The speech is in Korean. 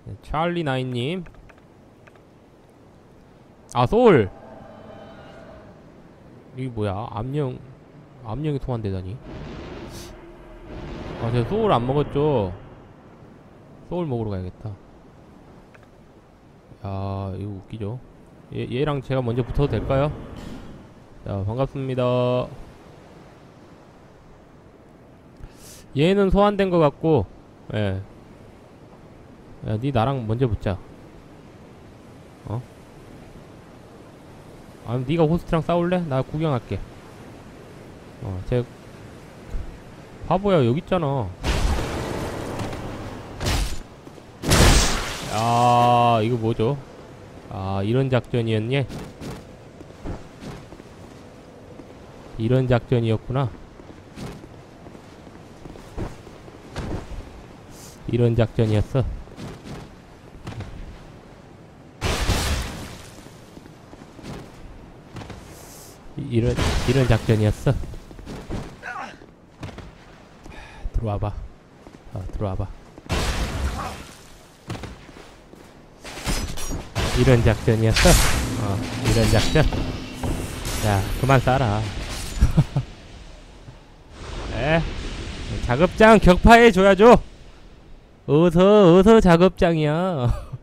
네, 찰리 나인님. 아, 소울! 이게 뭐야? 암령이 소환되다니. 아, 제가 소울 안 먹었죠? 소울 먹으러 가야겠다. 야, 이거 웃기죠? 얘랑 제가 먼저 붙어도 될까요? 자, 반갑습니다. 얘는 소환된 것 같고, 예. 야, 니 나랑 먼저 붙자. 어? 아니, 니가 호스트랑 싸울래? 나 구경할게. 쟤 바보야, 여기 있잖아. 아, 이거 뭐죠? 아, 이런 작전이었니? 이런 작전이었구나. 이런 작전이었어. 이런 작전이었어. 들어와봐. 들어와봐. 이런 작전이었어. 이런 작전. 자, 그만 쏴라. 에? 작업장 격파해줘야죠. 어서 작업장이야.